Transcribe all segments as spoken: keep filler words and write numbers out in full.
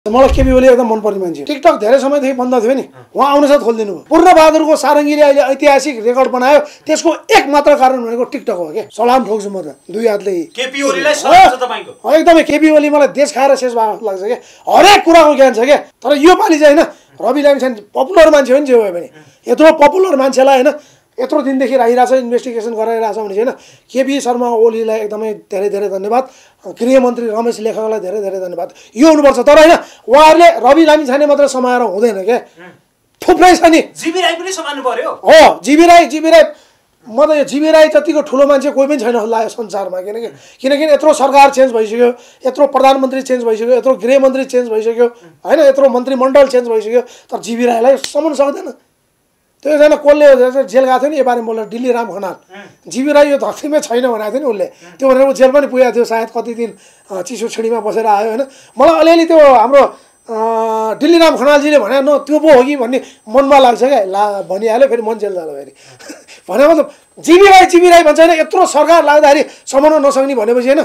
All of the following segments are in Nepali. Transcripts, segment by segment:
मलाई केपी ओली एकदम मनपर्ने मान्छे। टिकटक धेरै समयदेखि बन्द थियो नि, उहाँ आउन साथ खोलिदिनु भयो। पूर्णबहादुरको सारङ्गीले अहिले ऐतिहासिक रेकर्ड बनायो, त्यसको एक मात्र कारण भनेको टिकटक हो के। सलाम ठोक्छु म त दुई हातले केपी ओलीलाई सलाम छ तपाईको। एकदमै केपी ओली मलाई देश खाएर शेष भएको लाग्छ के, हरेक कुराको ज्ञान छ के। तर यो पालि चाहिँ हैन रवि लामिछाने पपुलर मान्छे हो नि, जे हो भने यत्रो पपुलर मान्छेलाई हैन यत्रो दिनदेखि राखिरहेछ, इन्भेस्टिगेसन गराइरहेछ भने चाहिँ हैन केपी शर्मा ओलीलाई एकदमै धेरै धेरै धन्यवाद। गृहमन्त्री रमेश लेखकलाई धेरै धेरै धन्यवाद। यो हुनुपर्छ। तर हैन उहाँहरूले रवि लामिछाने मात्र समाएर हुँदैन के, थुप्रै छ नि। जीबी राई पनि समाउनु पर्यो। हो जीबी राई जीबी राई म त यो जीबी राई जतिको ठुलो मान्छे कोही पनि छैन होला यो संसारमा। किनकि किनकि यत्रो सरकार चेन्ज भइसक्यो, यत्रो प्रधानमन्त्री चेन्ज भइसक्यो, यत्रो गृहमन्त्री चेन्ज भइसक्यो हैन, यत्रो मन्त्रीमण्डल चेन्ज भइसक्यो, तर जीबी राईलाई समाउन सक्दैन। त्यो एकजना कसले जेल गएको थियो नि, यो बारेमा बोल्दा दिल्ली राम खनाल। जीबी राई यो धरतीमै छैन भनेको थियो नि उसले, त्यो भनेर ऊ जेल पनि पुगेको थियो सायद, कति दिन चिसो छिडीमा बसेर आयो होइन। मलाई अलिअलि त्यो हाम्रो दिल्ली राम खनालजीले भने न त्यो पो हो कि भन्ने मनमा लाग्छ क्या, ला भनिहाल्यो फेरि मन जेल जाँदा फेरि भने मतलब जीबी राई जीबी राई भन्छ होइन, यत्रो सरकार लाग्दाखेरि समाउन नसक्ने भनेपछि होइन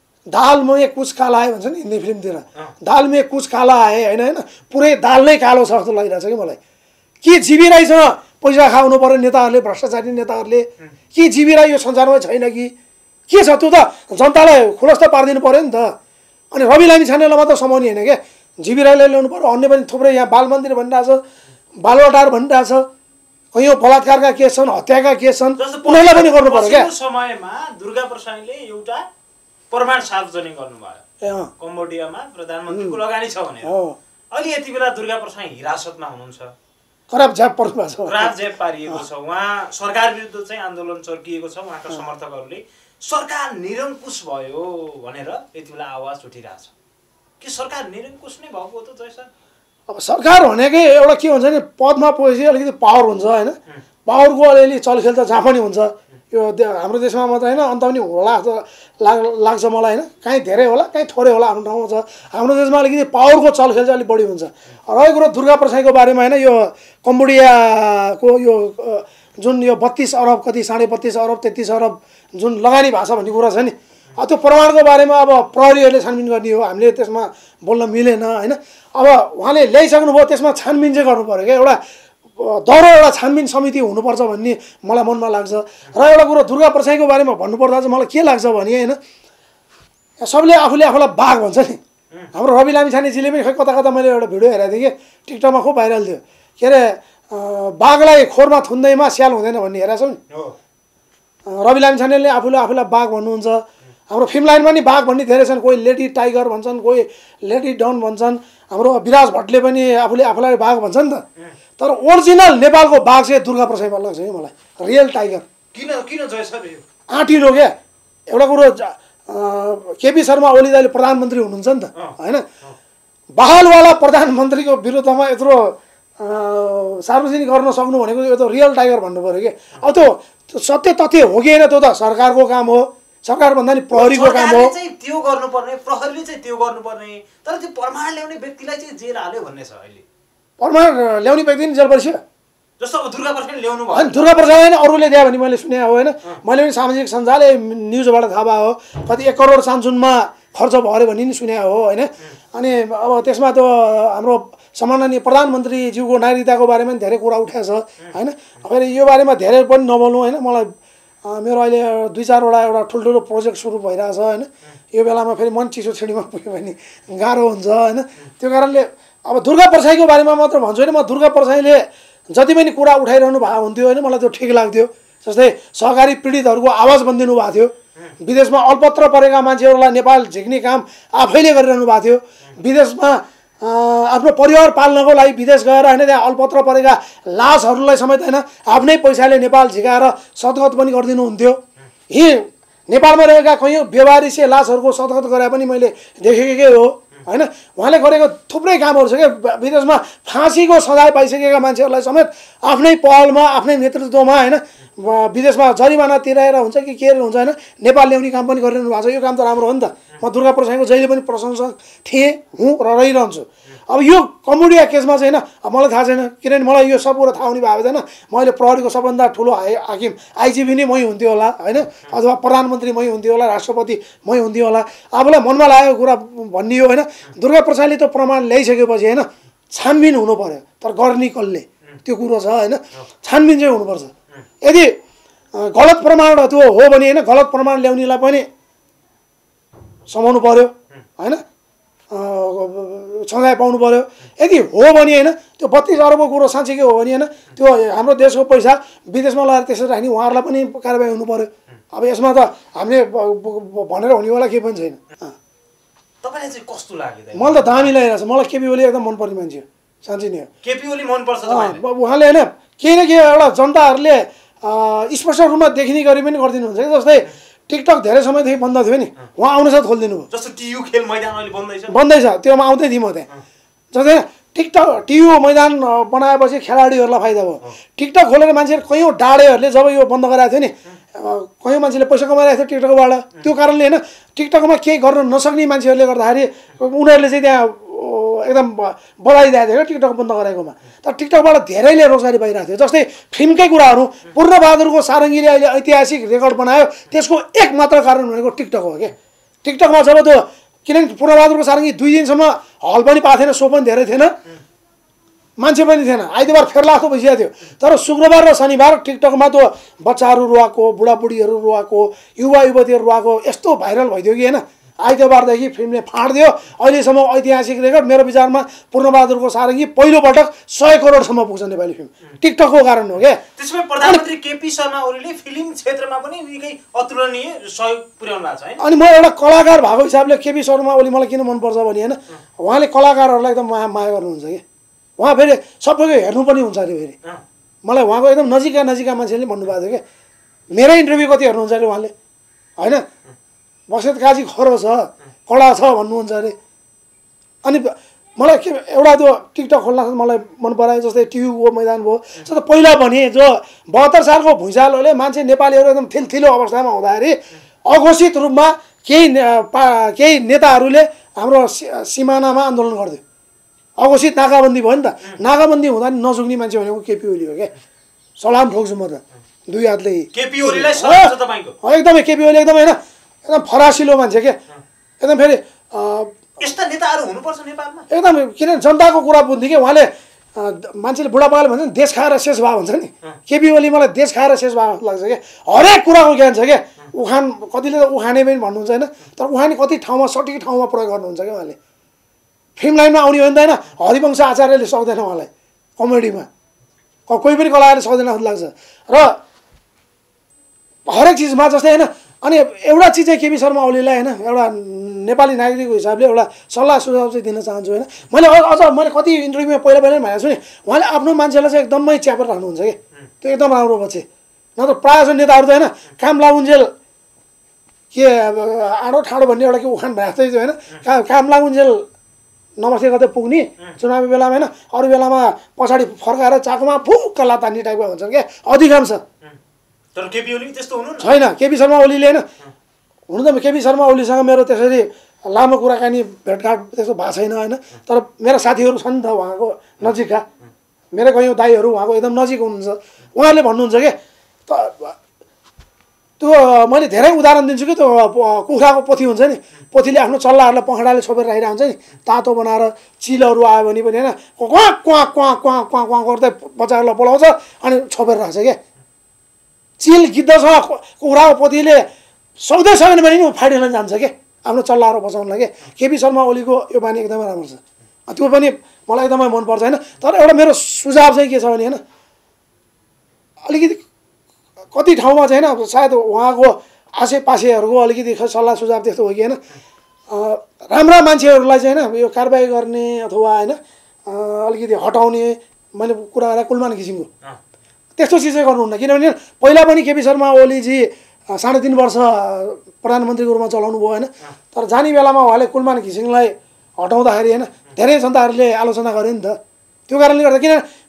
दाल में कुछ काला आए भन्छ नि हिन्दी फिल्मतिर, दाल में कुछ काला आए होइन होइन पुरै दाल नै कालो छ जस्तो लागिरहेछ कि मलाई। के जीबी राईसँग पैसा खाउनु पर्यो नेताहरूले, भ्रष्टाचारी नेताहरूले? के जीबी राई यो संसारमै छैन कि के छ? त्यो त जनतालाई खुलस्त पारिदिनु पर्यो नि त। अनि रवि लामिछानेलाई मात्र समाउने होइन क्या, जीबी राईलाई ल्याउनु पर्यो। अन्य पनि थुप्रै यहाँ बाल मन्दिर भनिरहेछ, बालवाटार भनिरहेछ, कैयौँ बलात्कारका केस छन्, हत्याका केस छन्, उनीहरूलाई पनि गर्नु पर्यो क्या। समयमा दुर्गा प्रसाईले एउटा प्रमाण सार्वजनिक गर्नुभयो कम्बोडियामा प्रधानमन्त्रीको लगानी छ भनेर। अहिले यति बेला दुर्गा प्रसाई हिरासतमा हुनुहुन्छ, खराब झ्याप पर्नु भएको छ, खराब झ्याप पारिएको छ। उहाँ सरकार विरुद्ध चाहिँ आन्दोलन चर्किएको छ। उहाँका समर्थकहरूले सरकार निरङ्कुश भयो भनेर यति बेला आवाज उठिरहेछ कि सरकार निरङ्कुश नै भएको त जय सर। अब सरकार भनेकै एउटा के हुन्छ नि, पदमा पुगेपछि अलिकति पावर हुन्छ होइन, पावरको अलिअलि चलखेल त जहाँ पनि हुन्छ। यो हाम्रो देशमा मात्र होइन अन्त पनि होला जस्तो लाग लाग्छ मलाई होइन, काहीँ धेरै होला काहीँ थोरै होला, आफ्नो ठाउँमा छ। हाम्रो देशमा अलिकति पावरको चलखेल चाहिँ अलिक बढी हुन्छ। रहेको कुरो दुर्गा प्रसाईको बारेमा होइन, यो कम्बोडियाको यो जुन यो बत्तिस अरब कति साढे बत्तिस अरब तेत्तिस अरब जुन लगानी भएको छ भन्ने कुरा छ नि, त्यो प्रमाणको बारेमा अब प्रहरीहरूले छानबिन गर्ने हो, हामीले त्यसमा बोल्न मिलेन होइन। अब उहाँले ल्याइसक्नुभयो, त्यसमा छानबिन चाहिँ गर्नु पऱ्यो क्या, एउटा दह्रो एउटा छानबिन समिति हुनुपर्छ भन्ने मलाई मनमा लाग्छ। र एउटा कुरो दुर्गा प्रसाईको बारेमा भन्नुपर्दा चाहिँ मलाई के लाग्छ भने होइन, सबले आफूले आफूलाई बाघ भन्छ नि। हाम्रो रवि लामिछानेजीले पनि खै कता कता मैले एउटा भिडियो हेरेको थिएँ कि टिकटकमा खुब भाइरल थियो, के अरे बाघलाई खोरमा थुन्दैमा स्याल हुँदैन भन्ने हेरेको छौ नि। रवि लामिछानेले आफूले आफूलाई बाघ भन्नुहुन्छ। हाम्रो फिल्म लाइनमा नि बाघ भन्ने धेरै छन्, कोही लेडी टाइगर भन्छन्, कोही लेडी डन भन्छन्। हाम्रो विराज भट्टले पनि आफूले आफूलाई बाघ भन्छ नि त। तर ओरिजिनल नेपालको बाघ चाहिँ दुर्गा प्रसाईमा लाग्छ कि मलाई, रियल टाइगर। किन किन जय सर यो आँटिलो क्या। एउटा कुरो केपी शर्मा ओली दाइले प्रधानमन्त्री हुनुहुन्छ नि त होइन, बहालवाला प्रधानमन्त्रीको विरुद्धमा यत्रो सार्वजनिक गर्न सक्नु भनेको यो त रियल टाइगर भन्नु पऱ्यो कि। अब त्यो सत्य तथ्य हो कि होइन त्यो त सरकारको काम हो, सरकार भन्दा नि प्रहरीको काम हो। त्यो गर्नुपर्ने, प्रहरीले चाहिँ त्यो गर्नुपर्ने, तर त्यो प्रमाण ल्याउने व्यक्तिलाई चाहिँ जेल हाल्यो भन्ने छ अहिले। प्रमाण ल्याउने व्यक्ति नि जेल पर्छ जस्तो अब दुर्गा प्रसाईले ल्याउनु भयो, होइन दुर्गा प्रसाईले नै अरूले दियो भने मैले सुने हो होइन, मैले पनि सामाजिक सञ्जाल न्युजबाट थाहा भयो हो, कति एक करोड सानसुनमा खर्च भयो अरे भन्ने नि सुने हो होइन। अनि अब त्यसमा त हाम्रो सम्माननीय प्रधानमन्त्रीज्यूको नागरिकताको बारेमा पनि धेरै कुरा उठाएको छ होइन। फेरि यो बारेमा धेरै पनि नबोल्नु होइन, मलाई मेरो अहिले दुई चारवटा एउटा ठुल्ठुलो प्रोजेक्ट सुरु भइरहेछ होइन। यो बेलामा फेरि मन चिसो छिडीमा पुग्यो भने गाह्रो हुन्छ होइन। त्यो कारणले अब दुर्गा प्रसाईको बारेमा मात्र भन्छु होइन, म दुर्गा प्रसाईले जति पनि कुरा उठाइरहनु भएको हुन्थ्यो होइन, मलाई त्यो ठिक लाग्थ्यो। जस्तै सहकारी पीडितहरूको आवाज बनिदिनु भएको थियो, विदेशमा अल्पत्र परेका मान्छेहरूलाई नेपाल झिक्ने काम आफैले गरिरहनु भएको थियो, विदेशमा आफ्नो परिवार पाल्नको लागि विदेश गएर होइन त्यहाँ अल्पत्र परेका लासहरूलाई समेत होइन आफ्नै पैसाले नेपाल झिकाएर सद्गत पनि गरिदिनुहुन्थ्यो। यी नेपालमा रहेका कैयौँ बेवारिसे लासहरूको सद्गत गरे पनि मैले देखेकै हो होइन। उहाँले गरेको थुप्रै कामहरू छ क्या, विदेशमा फाँसीको सजाय पाइसकेका मान्छेहरूलाई समेत आफ्नै पहलमा आफ्नै नेतृत्वमा होइन विदेशमा जरिमाना तिराएर हुन्छ कि के हुन्छ होइन नेपाल ल्याउने काम पनि गरिरहनु भएको छ। यो काम त राम्रो हो नि त। म दुर्गा प्रसाईको जहिले पनि प्रशंसक थिएँ हुँ र रहिरहन्छु। अब यो कम्बोडिया केसमा चाहिँ होइन मलाई थाहा छैन, किनभने मलाई यो सब कुरा थाहा हुने भएको छैन। मैले प्रहरीको सबभन्दा ठुलो हाई हाकिम आइजिपी नै मै हुन्थ्यो होला होइन, अथवा प्रधानमन्त्री मै हुन्थ्यो होला, राष्ट्रपति मै हुन्थ्यो होला। आफूलाई मनमा लागेको कुरा भनियो होइन। दुर्गा प्रसाईले त प्रमाण ल्याइसकेपछि होइन छानबिन हुनु पर्यो, तर गर्ने कसले त्यो कुरो छ होइन। छानबिन चाहिँ हुनुपर्छ। यदि गलत प्रमाण त्यो हो भने होइन गलत प्रमाण ल्याउनेलाई पनि समाउनु पर्यो होइन, सजाय पाउनु पर्यो। यदि हो भने होइन त्यो बत्तिस अरबको कुरो साँच्चीकै हो भने होइन त्यो हाम्रो देशको पैसा विदेशमा लगाएर त्यसरी राख्ने उहाँहरूलाई पनि कारबाही हुनु पर्यो। अब यसमा त हामीले भनेर हुनेवाला केही पनि छैन। तपाईँलाई चाहिँ कस्तो लाग्यो? मलाई त दामी लागिरहेको छ। मलाई केपी ओली एकदम मनपर्ने मान्छे हो, साँच्चै नै हो। केपी ओली मनपर्छ तपाईँलाई? उहाँले होइन केही न केही एउटा जनताहरूले स्पष्ट रूपमा देखिने गरी पनि गरिदिनुहुन्छ कि। जस्तै टिकटक धेरै समयदेखि बन्द थियो नि, उहाँ आउन साथ खोलिदिनु भयो। जस्तो टियु खेल मैदान अहिले बन्दैछ बन्दैछ त्योमा आउँदै थिएँ म त्यहाँ। जस्तै टिकटक टियु मैदान बनाएपछि खेलाडीहरूलाई फाइदा भयो। टिकटक खोलेर मान्छेहरू कयौँ डाडेहरूले जब यो बन्द गराएको थियो नि, कयौँ मान्छेले पैसा कमाइरहेको थियो टिकटकबाट। त्यो कारणले होइन टिकटकमा केही गर्न नसक्ने मान्छेहरूले गर्दाखेरि उनीहरूले चाहिँ त्यहाँ एकदम बधाई दिएको थियो क्या टिकटक बन्द गराएकोमा। तर टिकटकबाट धेरैले रोजगारी पाइरहेको थियो। जस्तै फिल्मकै कुराहरू पूर्णबहादुरको सारङ्गीले अहिले ऐतिहासिक रेकर्ड बनायो, त्यसको एक मात्र कारण भनेको टिकटक हो क्या। टिकटकमा जब त्यो किनभने पूर्णबहादुरको सारङ्गी दुई दिनसम्म हल पनि पाएको थिएन, सो पनि धेरै थिएन, मान्छे पनि थिएन, आइतबार फेर्ला जस्तो भइसकेको थियो। तर शुक्रबार र शनिबार टिकटकमा त्यो बच्चाहरू रुवाएको, बुढाबुढीहरू रुवाएको, युवा युवतीहरू रुवाएको यस्तो भाइरल भइदियो कि होइन। आइतबारदेखि फिल्मले फाँडिदियो। अहिलेसम्म ऐतिहासिक रेकर्ड मेरो विचारमा पूर्णबहादुरको सारङ्गी पहिलोपटक सय करोडसम्म पुग्छ नेपाली फिल्म, टिकटकको कारण हो क्या। त्यसमै प्रधानमन्त्री केपी शर्मा ओलीले फिल्म क्षेत्रमा पनि निकै अतुलनीय सहयोग पुर्याउनु भएको छ होइन। अनि म एउटा कलाकार भएको हिसाबले केपी शर्मा ओली मलाई किन मनपर्छ भने होइन उहाँले कलाकारहरूलाई एकदम माया माया गर्नुहुन्छ कि। उहाँ फेरि सबैको हेर्नु पनि हुन्छ अरे फेरि। मलाई उहाँको एकदम नजिकका नजिकका मान्छेले भन्नुभएको थियो क्या, मेरै इन्टरभ्यू कति हेर्नुहुन्छ अरे उहाँले होइन। बसेत काजी खरो छ, कडा छ भन्नुहुन्छ अरे। अनि मलाई के एउटा त्यो टिकटक खोल्न मलाई मन परायो। जस्तै टियुको मैदान भयो। जस्तो पहिला भने जो बहत्तर सालको भुइँचालोले मान्छे नेपालीहरू एकदम थिलथिलो अवस्थामा हुँदाखेरि अघोषित रूपमा केही केही नेताहरूले हाम्रो सिमानामा आन्दोलन गरिदियो। अघोषित नाकाबन्दी भयो नि त। नाकाबन्दी हुँदा नि नझुक्ने मान्छे भनेको केपी ओली हो क्या। सलाम ठोक्छु म त दुई हातले। केपी ओलीलाई सलाम छ तपाईको? एकदमै केपी ओली एकदमै होइन एकदम फरासिलो मान्छे के। एकदम फेरि यस्ता नेताहरू हुनुपर्छ नेपालमा एकदम। किनभने जनताको कुरा बुझ्ने कि उहाँले मान्छेले बुढापाकाले भन्छ नि देश खाएर शेष भए भन्छ नि। केपी ओली मलाई देश खाएर शेष भए जस्तो लाग्छ क्या। हरेक कुराको ज्ञान छ क्या। उखान कतिले त उखाने पनि भन्नुहुन्छ होइन, तर उखाने कति ठाउँमा सठिक ठाउँमा प्रयोग गर्नुहुन्छ क्या उहाँले। फिल्म लाइनमा आउने हो नि त होइन, हरिवंश आचार्यले सक्दैन उहाँलाई कमेडीमा, कोही पनि कलाकारले सक्दैन जस्तो लाग्छ। र हरेक चिजमा जस्तै होइन। अनि एउटा चिज चाहिँ केपी शर्मा ओलीलाई होइन एउटा नेपाली नागरिकको हिसाबले एउटा सल्लाह सुझाव चाहिँ दिन चाहन्छु होइन। मैले अझ मैले कति इन्टरभ्यूमा पहिला पहिला भनेको छु नि, उहाँले आफ्नो मान्छेलाई चाहिँ एकदमै च्यापेर राख्नुहुन्छ कि। त्यो एकदम राम्रो पछि नत्र प्रायः जस्तो नेताहरू त होइन काम लागुन्जेल के आडो ठाडो भन्ने एउटा के उखान भएको थियो होइन। काम काम लागुन्जेल नमस्ते गर्दै पुग्ने चुनावी बेलामा होइन, अरू बेलामा पछाडि फर्काएर चाकुमा फुक्क लातान्ने टाइपको हुन्छन् क्या अधिकांश। तर केपी ओली त्यस्तो हुनु छैन। केपी शर्मा ओलीले होइन हुनु त केपी शर्मा ओलीसँग मेरो त्यसरी लामो कुराकानी भेटघाट त्यस्तो भएको छैन होइन। तर मेरा साथीहरू छन् नि त उहाँको नजिकका, मेरो कयौँ दाईहरू उहाँको एकदम नजिक हुनुहुन्छ। उहाँहरूले भन्नुहुन्छ कि त त्यो मैले धेरै उदाहरण दिन्छु कि त्यो कुखुराको पोथी हुन्छ नि, पोथीले आफ्नो चल्लाहरूलाई पखडाले छोपेर राखिरहेको हुन्छ नि, तातो बनाएर चिलहरू आयो भने पनि होइन क्वाँ क्वाँ क्वाँ क्वाँ क्वाँ क्वाँ गर्दै बच्चाहरूलाई बोलाउँछ अनि छोपेर राख्छ क्या। चिल गिद्धसँग कुखुराको पोथीले सक्दै सकेन भने नि फाइटिन जान्छ क्या आफ्नो चल्लाहरू बचाउनलाई के। केपी शर्मा ओलीको यो बानी एकदमै राम्रो छ। त्यो पनि मलाई एकदमै मनपर्छ होइन। तर एउटा मेरो सुझाव चाहिँ के छ भने होइन अलिकति कति ठाउँमा चाहिँ होइन सायद उहाँको आसेपासेहरूको अलिकति सल्लाह सुझाव त्यस्तो हो कि होइन राम्रा मान्छेहरूलाई चाहिँ होइन यो कारबाही गर्ने अथवा होइन अलिकति हटाउने। मैले कुरा गरेँ कुलमान घिसिङको त्यस्तो चिज चाहिँ गर्नुहुन्न। किनभने पहिला पनि केपी शर्मा ओलीजी साढे तिन वर्ष प्रधानमन्त्रीको रूपमा चलाउनु भयो होइन। तर जाने बेलामा उहाँले कुलमान घिसिङलाई हटाउँदाखेरि होइन धेरै जनताहरूले आलोचना गर्यो नि त। त्यो कारणले गर्दा किन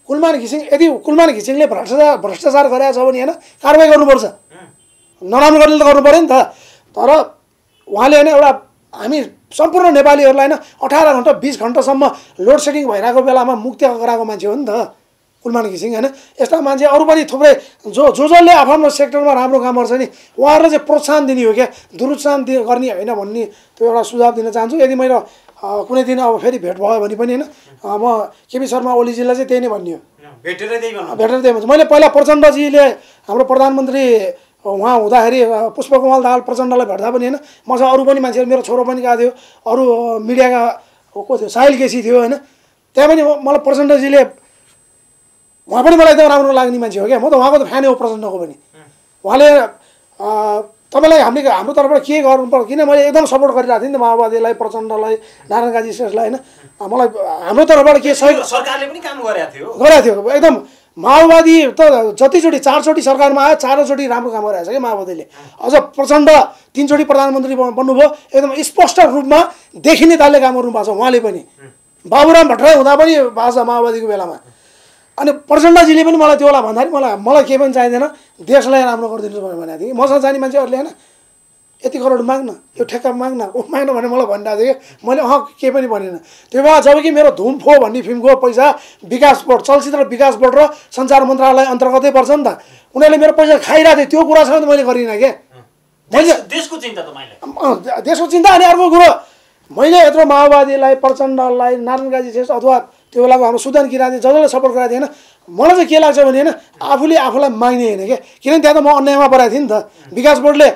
कुलमान घिसिङ यदि कुलमान घिसिङले भ्रष्टाचार भ्रष्टाचार गरेको छ भने होइन कारवाही गर्नुपर्छ, नराम्रो गर्ने त गर्नु पऱ्यो नि त। तर उहाँले होइन एउटा हामी सम्पूर्ण नेपालीहरूलाई होइन अठार घन्टा बिस घन्टासम्म लोड सेडिङ भइरहेको बेलामा मुक्ति गराएको मान्छे हो नि त कुलमान घिसिङ होइन। यस्ता मान्छे अरू पनि थुप्रै जो जो जसले आफ्नो सेक्टरमा राम्रो काम गर्छ नि उहाँहरूलाई चाहिँ प्रोत्साहन दिने हो क्या, दुरुत्साहन दि गर्ने होइन भन्ने त्यो एउटा सुझाव दिन चाहन्छु। यदि मैले कुनै दिन अब फेरि भेट भयो भने पनि होइन म केपी शर्मा ओलीजीलाई चाहिँ त्यही नै भन्ने हो, भेटेर त्यही भन्नु भेटेर त्यही भन्छु। मैले पहिला प्रचण्डजीले हाम्रो प्रधानमन्त्री उहाँ हुँदाखेरि पुष्पकमल दाहाल प्रचण्डलाई भेट्दा पनि होइन मसँग अरू पनि मान्छेहरू मेरो छोरो पनि गएको थियो, अरू मिडियाका को थियो साहिल केसी थियो होइन। त्यहाँ पनि मलाई प्रचण्डजीले उहाँ पनि मलाई एकदम राम्रो लाग्ने मान्छे हो क्या, म त उहाँको त फ्यानै हो प्रचण्डको पनि। उहाँले तपाईँलाई हामीले हाम्रो तर्फबाट के गर्नु पर्छ किन मैले एकदम सपोर्ट गरिरहेको थिएँ नि त माओवादीलाई, प्रचण्डलाई, नारायण काजी श्रेष्ठलाई होइन। मलाई हाम्रो तर्फबाट के सहयोग सरकारले पनि काम गरेको थियो गरेको थियो एकदम। माओवादी त जतिचोटि चारचोटि सरकारमा आयो चारैचोटि राम्रो काम गरिरहेको छ कि माओवादीले। अझ प्रचण्ड तिनचोटि प्रधानमन्त्री बन्नुभयो, एकदम स्पष्ट रूपमा देखिने तालले काम गर्नु भएको छ उहाँले पनि। बाबुराम भट्टराई हुँदा पनि भएको छ माओवादीको बेलामा। अनि प्रचण्डजीले पनि मलाई त्यो बेला भन्दाखेरि मलाई मलाई केही पनि चाहिँदैन, देशलाई राम्रो गरिदिनुहोस् भनेर भनेको थिएँ कि मसँग जाने मान्छेहरूले होइन यति करोड माग्न, यो ठेक्का माग्न ऊ माग्न भनेर मलाई भनिरहेको थियो कि मैले अह केही पनि भनेन। त्यो बेला जब कि मेरो धुम फो भन्ने फिल्मको पैसा विकास बोर्ड चलचित्र विकास बोर्ड र सञ्चार मन्त्रालय अन्तर्गतै पर्छ नि त, उनीहरूले मेरो पैसा खाइरहेको थियो, त्यो कुरासँग मैले गरिनँ क्या। मैले देशको चिन्ता तपाईँले देशको चिन्ता। अनि अर्को कुरो मैले यत्रो माओवादीलाई, प्रचण्डलाई, नारायण काजी श्रेष्ठ अथवा त्यो बेलाको हाम्रो सुदन किराँती ज जसले सपोर्ट गराएको थिएन, मलाई चाहिँ के लाग्छ भने होइन आफूले आफूलाई माग्ने होइन क्या। किनभने त्यहाँ त म अन्यायमा परेको थिएँ नि त। विकास बोर्डले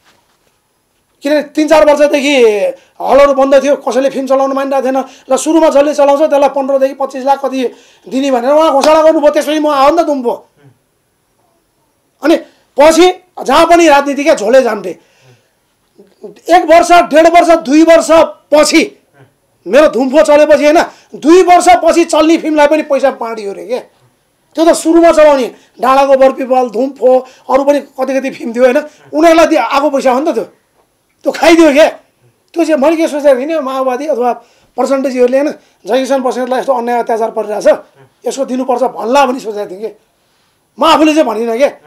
किनभने तिन चार वर्षदेखि हलहरू बन्द थियो, कसैले फिल्म चलाउनु मानिरहेको थिएन र सुरुमा जसले चलाउँछ त्यसलाई पन्ध्रदेखि पच्चिस लाख कति दिने भनेर उहाँ घोषणा गर्नुभयो, त्यसपछि म आयो नि त दुम्पो। अनि पछि जहाँ पनि राजनीति क्या झोले झाम्टे एक वर्ष डेढ वर्ष दुई वर्ष पछि मेरो धुम्फो चलेपछि होइन दुई वर्षपछि चल्ने फिल्मलाई पनि पैसा बाँडियो अरे क्या। त्यो त सुरुमा चलाउने डाँडाको बरपिपल धुम्फो अरू पनि कति कति फिल्म थियो होइन, उनीहरूलाई दिए आएको पैसा हो नि त, त्यो त्यो खाइदियो क्या। त्यो चाहिँ मैले के सोचेको थिएँ नि माओवादी अथवा प्रचण्डजीहरूले होइन जयकिसान बस्नेतलाई यस्तो अन्याय अत्याचार परिरहेछ यसको दिनुपर्छ भन्ला पनि सोचेको थिएँ कि म आफूले चाहिँ भनिनँ क्या।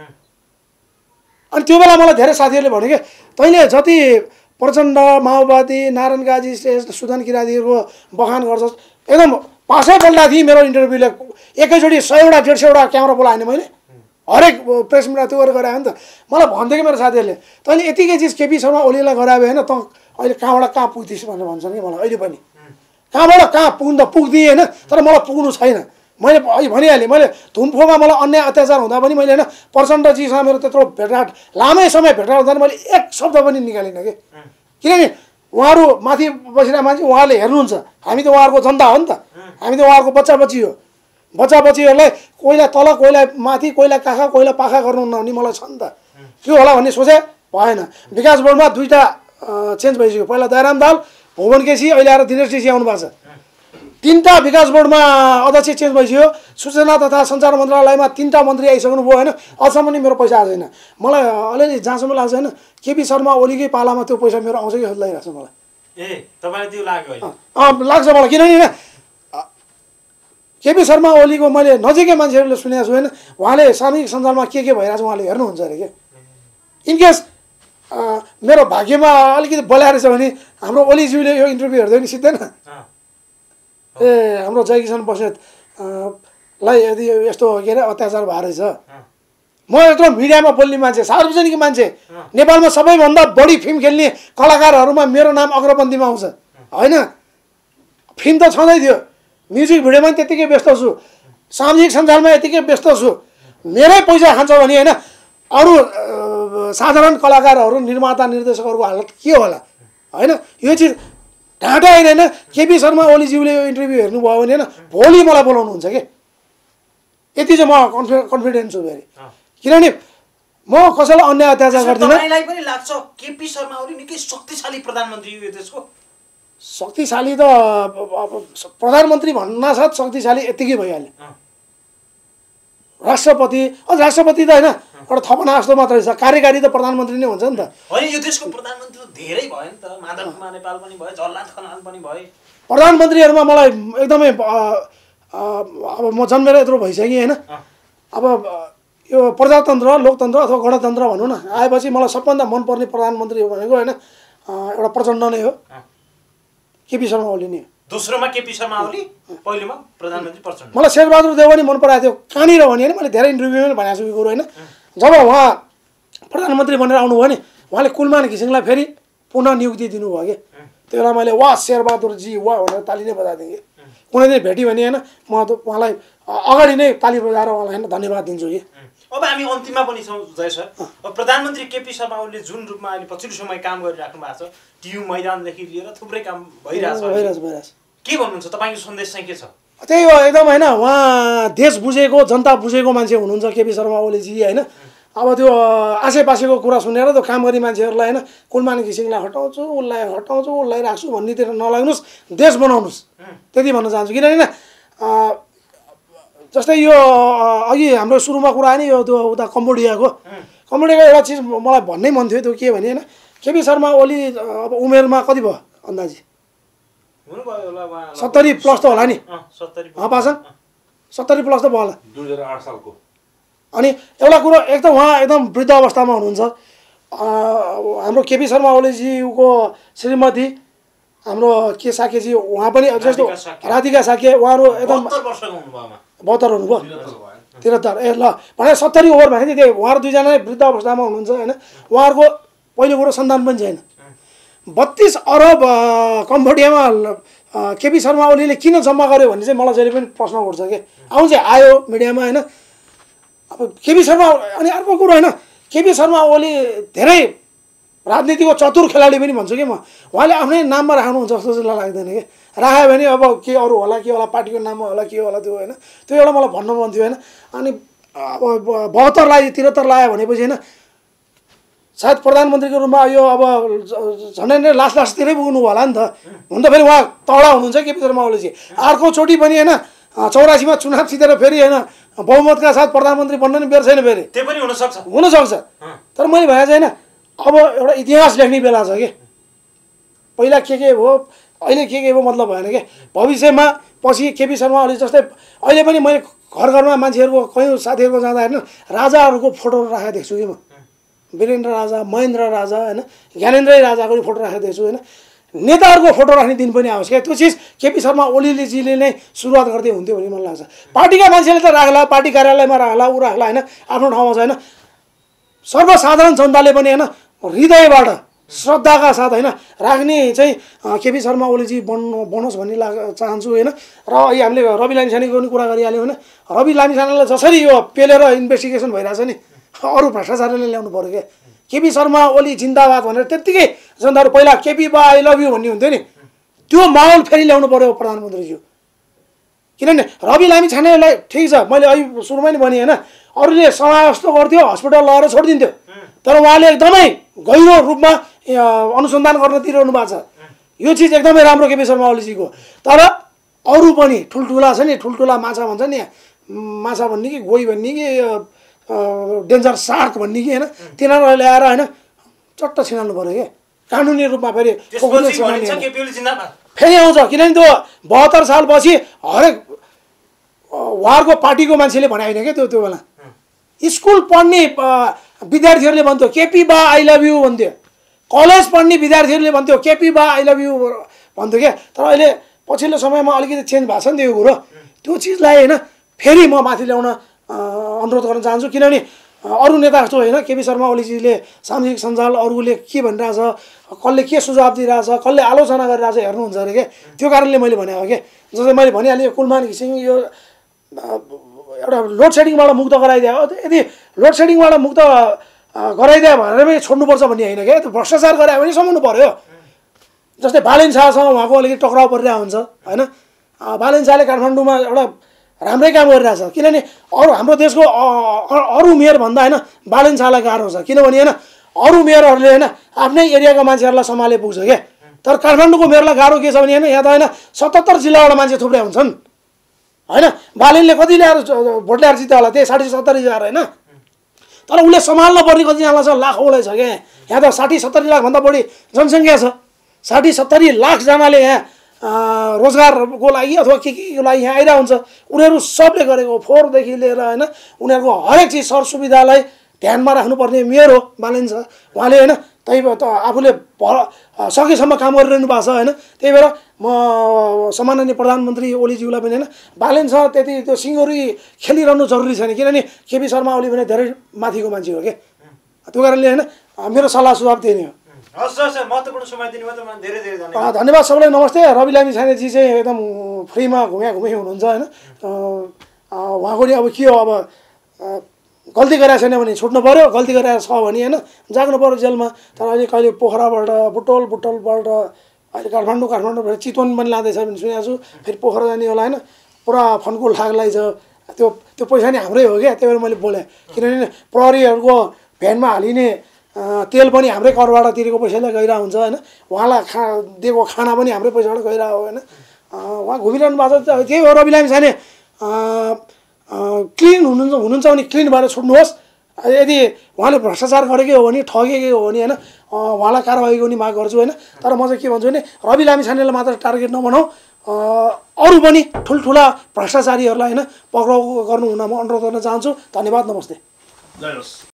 अनि त्यो बेला मलाई धेरै साथीहरूले भन्यो कि तैँले जति प्रचण्ड माओवादी नारायण काजी श्रेष्ठ सुदन किराँतीको बखान गर्छस् एकदम पासै बोल्दा थिएँ। मेरो इन्टरभ्यूले एकैचोटि सयवटा डेढ सयवटा क्यामेरा बोलाएन मैले, हरेक प्रेस मिडिया त्यो गरेर गरायो नि त। मलाई भन्थ्यो कि मेरो साथीहरूले तैँले यतिकै चिज केपी शर्मा ओलीलाई गरायो होइन त अहिले कहाँबाट कहाँ पुग्दिस् भनेर भन्छन् कि मलाई। अहिले पनि कहाँबाट कहाँ पुग्नु त पुग्दिएँ होइन, तर मलाई पुग्नु छैन। मैले अहिले भनिहालेँ मैले धुमफोमा मलाई अन्याय अत्याचार हुँदा पनि मैले होइन प्रचण्डजीसँग मेरो त्यत्रो भेटघाट लामै समय भेटघाट हुँदा मैले एक शब्द पनि निकालिनँ कि। किनभने उहाँहरू माथि बसिरहेको मान्छे उहाँहरूले हेर्नुहुन्छ, हामी त उहाँहरूको जनता हो नि त, हामी त उहाँहरूको बच्चा बच्ची हो। बच्चा बच्चीहरूलाई कोहीलाई तल कोहीलाई माथि कोहीलाई काखा कोहीलाई पाखा गर्नुहुन्न भने मलाई छ नि त। के होला भन्ने सोचे भएन। विकास बोर्डमा दुईवटा चेन्ज भइसक्यो, पहिला दयाराम दाहाल भुवन केसी अहिले आएर दिनेश केसी आउनु भएको छ। तिनवटा विकास बोर्डमा अध्यक्ष चेन्ज भइसक्यो, सूचना तथा सञ्चार मन्त्रालयमा तिनवटा मन्त्री आइसक्नु भयो होइन, अझसम्म नि मेरो पैसा आएको छैन। मलाई अलिअलि जहाँसम्म लाग्छ होइन केपी शर्मा ओलीकै पालामा त्यो पैसा मेरो आउँछ कि जस्तो लागिरहेको छ मलाई। ए तपाईँलाई त्यो लाग्यो अँ लाग्छ मलाई, किनभने होइन केपी शर्मा ओलीको मैले नजिकै मान्छेहरूले सुनेको छु होइन उहाँले सामाजिक सञ्जालमा के के भइरहेको छ उहाँले हेर्नुहुन्छ अरे क्या। इनकेस मेरो भाग्यमा अलिकति बोलाएर छ भने हाम्रो ओलीज्यूले यो इन्टरभ्यू हेर्दै नि सिक्दैन ए हाम्रो जयकिसान बस्नेत लाई यदि यस्तो के अरे अत्याचार भएको रहेछ। म यत्रो मिडियामा बोल्ने मान्छे, सार्वजनिक मान्छे, नेपालमा सबैभन्दा बढी फिल्म खेल्ने कलाकारहरूमा मेरो नाम अग्रपन्थीमा आउँछ होइन। फिल्म त छँदै थियो, म्युजिक भिडियोमा पनि त्यत्तिकै व्यस्त छु, सामाजिक सञ्जालमा यतिकै व्यस्त छु। मेरै पैसा खान्छ भने होइन अरू साधारण कलाकारहरू निर्माता निर्देशकहरूको हालत के होला होइन। यो चिज ढाँटा होइन होइन केपी शर्मा ओलीज्यूले यो इन्टरभ्यू हेर्नुभयो भने होइन भोलि मलाई बोलाउनुहुन्छ कि यति चाहिँ म कन्फि कन्फिडेन्ट छु फेरि। किनभने म कसैलाई अन्याय अत्याचार गर्दिनँ। तपाईँलाई पनि लाग्छ केपी शर्मा ओली निकै शक्तिशाली प्रधानमन्त्री हो यो देशको? शक्तिशाली त प्रधानमन्त्री भन्नासाथ शक्तिशाली यतिकै भइहाल्यो। राष्ट्रपति अझ राष्ट्रपति त होइन एउटा थपना जस्तो मात्रै छ, कार्यकारी त प्रधानमन्त्री नै हुन्छ नि त। होइन यो देशको प्रधानमन्त्री त धेरै भयो नि त, माधव कुमार नेपाल पनि भयो, झलनाथ खनाल पनि भए। प्रधानमन्त्रीहरूमा मलाई एकदमै अब म जन्मेर यत्रो भइसकेँ होइन अब यो प्रजातन्त्र लोकतन्त्र अथवा गणतन्त्र भनौँ न आएपछि मलाई सबभन्दा मनपर्ने प्रधानमन्त्री हो भनेको होइन एउटा प्रचण्ड नै हो केपी शर्मा ओली नै दोस्रोमा केपी शर्मा ओली पहिलोमा प्रधानमन्त्री प्रचण्ड मलाई शेरबहादुर देउवा नि मन पराएको थियो कहाँनिर भने होइन मैले धेरै इन्टरभ्यूमा भनेको छु यो कुरो होइन जब उहाँ प्रधानमन्त्री बनेर आउनुभयो नि उहाँले कुलमान घिसिङलाई फेरि पुनः नियुक्ति दिनुभयो कि त्यो बेला मैले वाह शेरबहादुरजी वाह भनेर ताली नै बजाइदिएँ कि कुनै दिन भेट्यो भने होइन म त उहाँलाई अगाडि नै ताली बजाएर उहाँलाई होइन धन्यवाद दिन्छु कि अब हामी अन्तिममा पनि छौँ जय सर अब प्रधानमन्त्री केपी शर्मा ओलीले जुन रूपमा अहिले पछिल्लो समय काम गरिराख्नु भएको छ टियु मैदानदेखि लिएर थुप्रै काम भइरहेछ भइरहेछ भइरहेछ के भन्नुहुन्छ तपाईँको सन्देश चाहिँ के छ त्यही हो एकदम होइन उहाँ देश बुझेको जनता बुझेको मान्छे हुनुहुन्छ केपी शर्मा ओलीजी होइन अब त्यो आसेपासेको कुरा सुनेर त्यो काम गर्ने मान्छेहरूलाई होइन कुलमान घिसिङलाई हटाउँछु उसलाई हटाउँछु उसलाई राख्छु भन्नेतिर नलाग्नुहोस् देश बनाउनुहोस् त्यति भन्न चाहन्छु किनभने जस्तै यो अघि हाम्रो सुरुमा कुरा आयो नि यो त्यो उता कम्बोडियाको कम्बोडियाको एउटा चिज मलाई भन्नै मन थियो त्यो के भने होइन केपी शर्मा ओली अब उमेरमा कति भयो अन्दाजी सत्तरी प्लस त होला नि पासन सत्तरी प्लस त भयो होला दुई हजार आठ सालको अनि एउटा कुरो एक त उहाँ एकदम वृद्ध अवस्थामा हुनुहुन्छ हाम्रो केपी शर्मा ओलीजीको श्रीमती हाम्रो के साकेजी उहाँ पनि जस्तो राधिका साके उहाँहरू एकदम बहत्तर हुनुभयो त्रिहत्तर ए ल भने सत्तरी ओभर भने त्यो उहाँहरू दुईजना नै वृद्ध अवस्थामा हुनुहुन्छ होइन उहाँहरूको पहिलो कुरो सन्तान पनि छैन बत्तिस अरब कम्बोडियामा केपी शर्मा ओलीले किन जम्मा गर्यो भन्ने चाहिँ मलाई जहिले पनि प्रश्न उठ्छ कि आउँ चाहिँ आयो मिडियामा होइन अब केपी शर्मा अनि अर्को कुरो होइन केपी शर्मा ओली धेरै राजनीतिको चतुर खेलाडी पनि भन्छु कि म उहाँले आफ्नै नाममा राख्नुहुन्छ जस्तो चाहिँ लाग्दैन कि राख्यो भने अब के अरू होला के होला पार्टीको नाममा होला के होला त्यो होइन त्यो एउटा मलाई भन्नु मन थियो होइन अनि अब बहत्तर लाग्यो त्रिहत्तर लाग्यो भनेपछि होइन सायद प्रधानमन्त्रीको रूपमा यो अब झन्डै नै लास्ट लास्टतिरै पुग्नु होला नि त हुन त फेरि उहाँ तगडा हुनुहुन्छ केपी शर्मा ओलीजी अर्कोचोटि पनि होइन चौरासीमा चुनाव जितेर फेरि होइन बहुमतका साथ प्रधानमन्त्री बन्न नि बेर छैन फेरि त्यो पनि हुनसक्छ हुनसक्छ तर मैले भने चाहिँ होइन अब एउटा इतिहास लेख्ने बेला छ कि पहिला के के भयो अहिले के के भयो मतलब भएन कि भविष्यमा पछि केपी शर्मा ओली जस्तै अहिले पनि मैले घर घरमा मान्छेहरूको कयौँ साथीहरूको जाँदा हेर्नु राजाहरूको फोटो राखेको देख्छु कि म वीरेन्द्र राजा महेन्द्र राजा होइन ज्ञानेन्द्रै राजाको पनि फोटो राखेको देख्छु होइन नेताहरूको फोटो राख्ने दिन पनि आओस् क्या त्यो चिज केपी शर्मा ओलीजीले नै सुरुवात गर्दै हुन्थ्यो भन्ने मलाई लाग्छ पार्टीका मान्छेले त राख्ला पार्टी कार्यालयमा राख्ला ऊ राख्ला होइन आफ्नो ठाउँमा छ होइन सर्वसाधारण जनताले पनि होइन हृदयबाट श्रद्धाका साथ होइन राख्ने चाहिँ केपी शर्मा ओलीजी बन्नु बनोस् भन्ने लाग चाहन्छु होइन र अहिले हामीले रवि लामिछानेको पनि कुरा गरिहाल्यौँ होइन रवि लामिछानेलाई जसरी यो पेलेर इन्भेस्टिगेसन भइरहेछ नि अरू भ्रष्टाचारले ल्याउनु पऱ्यो क्या केपी शर्मा ओली जिन्दाबाद भनेर त्यत्तिकै जनताहरू पहिला केपी बा आई लभ यु भन्ने हुन्थ्यो नि त्यो माहौल फेरि ल्याउनु पऱ्यो प्रधानमन्त्रीज्यू किनभने रवि लामिछानेलाई ठिक छ मैले अघि सुरुमै नि भने होइन अरूले समाज जस्तो गर्थ्यो हस्पिटल लगेर छोडिदिन्थ्यो तर उहाँले एकदमै गहिरो रूपमा अनुसन्धान गर्न तिरिरहनु भएको छ यो चिज एकदमै राम्रो केपी शर्मा ओलीजीको तर अरू पनि ठुल्ठुला छ नि ठुल्ठुला माछा भन्छ नि माछा भन्ने कि गोही भन्ने कि डेन्जर सार्क भन्ने कि होइन तिनीहरू ल्याएर होइन चट्ट छिनाल्नु पऱ्यो क्या कानुनी रूपमा फेरि फेरि आउँछ किनभने त्यो बहत्तर सालपछि हरेक उहाँहरूको पार्टीको मान्छेले भने होइन क्या त्यो त्यो बेला स्कुल पढ्ने विद्यार्थीहरूले भन्थ्यो केपी बा आई लभ यु भन्थ्यो कलेज पढ्ने विद्यार्थीहरूले भन्थ्यो केपी बा आई लभ यु भन्थ्यो क्या तर अहिले पछिल्लो समयमा अलिकति चेन्ज भएको छ नि त यो कुरो त्यो चिजलाई होइन फेरि म माथि ल्याउन अनुरोध गर्न चाहन्छु किनभने अरू नेता जस्तो होइन केपी शर्मा ओलीजीले सामाजिक सञ्जाल अरूले के भनिरहेछ कसले के सुझाव दिइरहेछ कसले आलोचना गरिरहेछ हेर्नुहुन्छ अरे क्या त्यो कारणले मैले भनेको क्या जस्तै मैले भनिहालेँ कुलमान घिसिङ यो एउटा लोड सेडिङबाट मुक्त गराइदियो यदि लोड सेडिङबाट मुक्त गराइदियो भनेर पनि छोड्नुपर्छ भन्ने होइन क्या त्यो भ्रष्टाचार गरायो भने समाउनु पऱ्यो जस्तै बालेन शाहसँग उहाँको अलिकति टक्राउ परिरहेको हुन्छ होइन बालेन शाहले काठमाडौँमा एउटा राम्रै काम गरिरहेछ किनभने अरू हाम्रो देशको अरू मेयरभन्दा होइन बालेन शाहलाई गाह्रो छ किनभने होइन अरू मेयरहरूले होइन आफ्नै एरियाको मान्छेहरूलाई सम्हाले पुग्छ क्या तर काठमाडौँको मेयरलाई गाह्रो के छ भने होइन यहाँ त होइन सतहत्तर जिल्लाबाट मान्छे थुप्रै हुन्छन् होइन बालेनले कति ल्याएर भोट ल्याएर जित्यो होला त्यही साठी सत्तरी हजार होइन तर उसले सम्हाल्न पर्ने कतिजनालाई छ लाखौँलाई छ क्या यहाँ त साठी सत्तरी लाखभन्दा बढी जनसङ्ख्या छ साठी सत्तरी लाखजनाले यहाँ रोजगारको लागि अथवा के केको लागि यहाँ आइरहेको हुन्छ उनीहरू सबले गरेको फोहोरदेखि लिएर होइन उनीहरूको हरेक चिज सर सुविधालाई ध्यानमा राख्नुपर्ने मेयर हो बालेन छ उहाँले होइन त्यही भएर त आफूले सकेसम्म काम गरिरहनु भएको छ होइन त्यही भएर म सम्माननीय प्रधानमन्त्री ओलीज्यूलाई पनि होइन बालेन छ त्यति त्यो सिङ्गौरी खेलिरहनु जरुरी छैन किनभने केपी शर्मा ओली भने धेरै माथिको मान्छे हो क्या त्यो कारणले होइन मेरो सल्लाह सुझाव त्यही नै हो हस् हस् महत्त्वपूर्ण समय दिनुभयो तपाईँ धेरै धेरै धन्यवाद धन्यवाद सबैलाई नमस्ते रवि लामी छानेजी चाहिँ एकदम फ्रीमा घुम्या घुमे हुनुहुन्छ होइन उहाँको नि अब के हो अब गल्ती गरेको छैन भने छुट्नु पऱ्यो गल्ती गरेको छ भने होइन जाग्नु पऱ्यो जेलमा तर अहिले कहिले पोखराबाट बुटोल बुटोलबाट अहिले काठमाडौँ काठमाडौँबाट चितवन पनि लाँदैछ भने सुनेको छु फेरि पोखरा जाने होला होइन पुरा फन्कुल ठाक लाग्छ त्यो त्यो पैसा नि हाम्रै हो क्या त्यही भएर मैले बोलेँ किनभने प्रहरीहरूको भ्यानमा हालिने तेल पनि हाम्रै करबाट तिरेको पैसाले गइरहेको हुन्छ होइन उहाँलाई खा दिएको खाना पनि हाम्रै पैसाबाट गइरहेको हो होइन उहाँ घुमिरहनु भएको छ त्यही हो रवि लामी छाने क्लिन हुनुहुन्छ हुनुहुन्छ भने क्लिन भएर छुट्नुहोस् यदि उहाँले भ्रष्टाचार गरेकै हो भने ठगेकै हो भने होइन उहाँलाई कारवाहीको नि माग गर्छु होइन तर म चाहिँ के भन्छु भने रवि लामी छानेलाई मात्र टार्गेट नबनाऊ अरू पनि ठुल्ठुला भ्रष्टाचारीहरूलाई होइन पक्राउ गर्नु हुन म अनुरोध गर्न चाहन्छु धन्यवाद नमस्ते जय होस्